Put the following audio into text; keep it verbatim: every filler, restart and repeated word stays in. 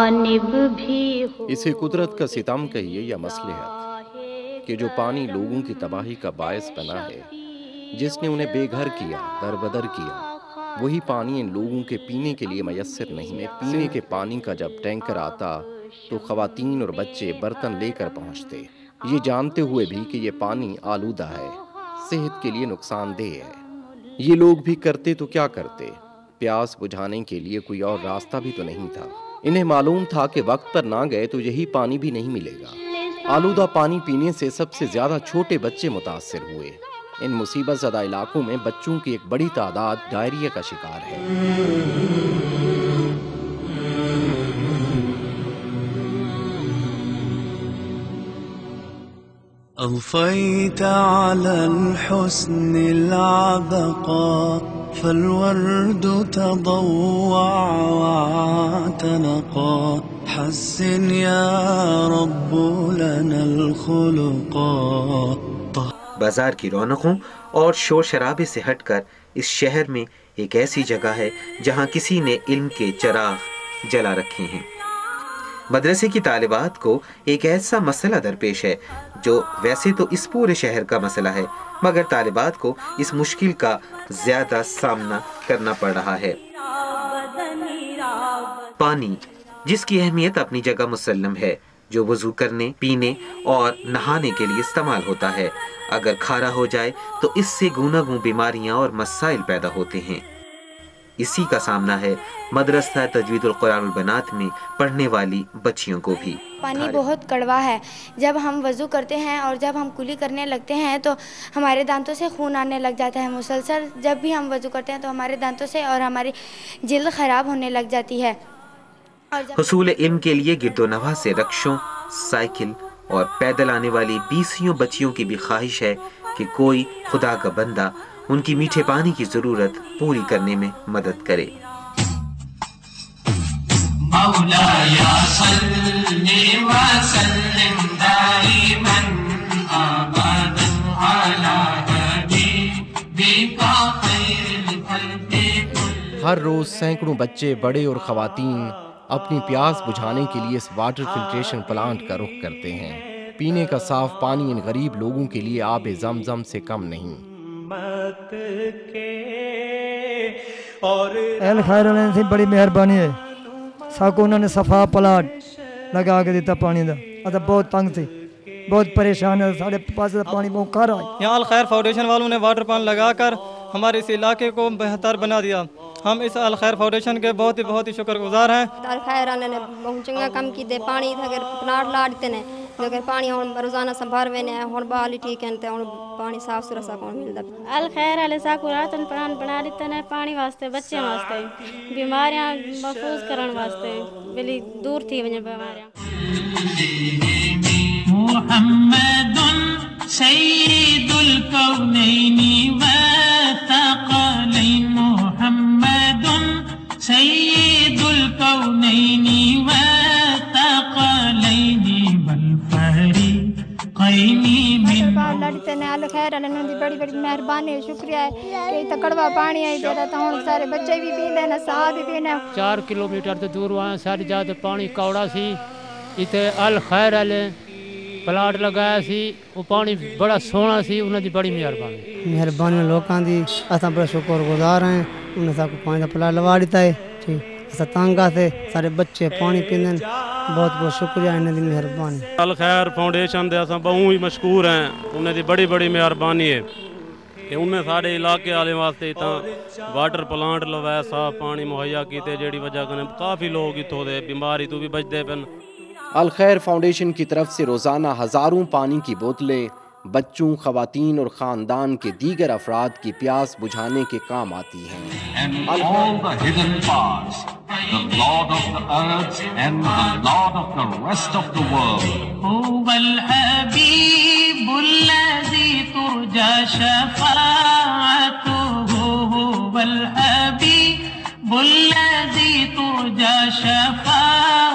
जानिब भी हो। इसे कुदरत का सितम कहिए या मसलहत कि जो पानी लोगों की तबाही का बायस बना है, जिसने उन्हें बेघर किया, दरबदर किया, वही पानी इन लोगों के पीने के लिए मयस्सर नहीं है। पीने के पानी का जब टैंकर आता तो ख़वातीन और बच्चे बर्तन लेकर पहुंचते, ये जानते हुए भी कि ये पानी आलूदा है, सेहत के लिए नुकसानदेह है। ये लोग भी करते तो क्या करते, प्यास बुझाने के लिए कोई और रास्ता भी तो नहीं था। इन्हें मालूम था कि वक्त पर ना गए तो यही पानी भी नहीं मिलेगा। आलूदा पानी पीने से सबसे ज्यादा छोटे बच्चे मुतासिर हुए। इन मुसीबत ज़दा इलाकों में बच्चों की एक बड़ी तादाद डायरिया का शिकार है। أضفيت على الحسن العبقى فالورد تضوع واعتنقا حسن يا رب لنا الخلقا. بازار کی رونقوں اور شور شرابے سے ہٹ کر اس شہر میں ایک ایسی جگہ ہے جہاں کسی نے علم کے چراغ جلا رکھے ہیں. مدرسے کی طالبات کو ایک ایسا مسئلہ درپیش ہے جو ویسے تو اس پورے شہر کا مسئلہ ہے، مگر طالبات کو اس مشکل کا زیادہ سامنا کرنا پڑ رہا ہے. پانی، جس کی اہمیت اپنی جگہ مسلم ہے، جو وضو کرنے، پینے اور نہانے کے لیے استعمال ہوتا ہے، اگر کھارا ہو جائے تو اس سے گوناگون بیماریاں اور مسائل پیدا ہوتے ہیں. اسی کا سامنا ہے مدرسہ تجوید القرآن البنات میں پڑھنے والی بچیوں کو بھی. پانی بہت کڑوا ہے. جب ہم وضو کرتے ہیں اور جب ہم کلی کرنے لگتے ہیں تو ہمارے دانتوں سے خون آنے لگ جاتا ہے مسلسل. جب بھی ہم وضو کرتے ہیں تو ہمارے دانتوں سے اور ہماری جلد خراب ہونے لگ جاتی ہے. حصول علم کے لیے گرد و نواح سے رکشوں، سائیکل اور پیدل آنے والی بیسیوں بچیوں کی بھی خواہش ہے کہ کوئی خدا کا بندہ ان کی میٹھے پانی کی ضرورت پوری کرنے میں مدد کرے. مولایا صلی وسلم دائما ابدا علی حبیبک خیر الخلق کل. ہر روز سینکڑوں بچے، بڑے اور خواتین اپنی پیاس بجھانے کے لیے اس واٹر فلٹریشن پلانٹ کا رخ کرتے ہیں. پینے کا صاف پانی ان غریب لوگوں کے لیے آب زمزم سے کم نہیں. اہل خیر والے سے بڑی مہربانی ہے، ساکو انہوں نے صفا پلاٹ لگا کے دیتا پانی دا. ادھا بہت تنگ تھی، بہت پریشان ہے، سارے پاس پانی بہت کھا رہا ہے. یہاں الخیر فاؤنڈیشن والوں نے واٹر پان لگا کر ہمارے اس علاقے کو بہتر بنا دیا. ہم اس الخیر فاؤنڈیشن کے بہت ہی بہت ہی شکر گزار ہیں. الخیر والے نے بہت چنگا کم کی دے. پانی اگر پلاٹ لا دیتے ہیں اگر پانی ہوں روزانہ سنبھار وینے ہیں ہوں بحال ہی ٹھیک ہے تے ہوں پانی صاف ستھرا سا کون ملتا. الخیر والے ساکو راتن پلان بنا لیتے ہیں پانی واسطے، بچے واسطے، بیماریاں محفوظ کرن واسطے، بلی دور تھی ونجے بیماریاں. محمد سید الکونین والثقلین محمد سید الکونین والثقلین والفریقین من. الخیر والے دی بڑی بڑی مہربانی ہے، شکریہ ہے کہ اتنا کڑوا پانی ہے جڑا تا ہن سارے بچے بھی پیندے ہیں، صاحب بھی پیندے ہیں. چار کلومیٹر تے دور وہاں ساری جگہ پانی کوڑا سی. اتنے الخیر والے پلاٹ لگایا سی، وہ پانی بڑا سونا سی. انہوں دی بڑی مہربانی مہربانی لوکاں دی. اساں بڑا شکر گزار ہیں. انہوں نے پانی کا پلاٹ لگا دیتا ہے. ٹھیک اساں تانگا سے سارے بچے پانی پیندے ہیں. بہت بہت شکریہ انہوں دی مہربانی. الخیر فاؤنڈیشن دے اساں بہوں ہی مشکور ہیں. انہوں دی بڑی بڑی مہربانی ہے کہ انہیں سارے علاقے والے واسطے اتنا واٹر پلانٹ لوایا، صاف پانی مہیا کیتے، جیڑی وجہ کنے کافی لوگ اتوں دے بیماری تو بھی بچتے پن. الخیر فاؤنڈیشن کی طرف سے روزانہ ہزاروں پانی کی بوتلیں بچوں، خواتین اور خاندان کے دیگر افراد کی پیاس بجھانے کے کام آتی ہیں. والحبيب الذي ترجى شفاعته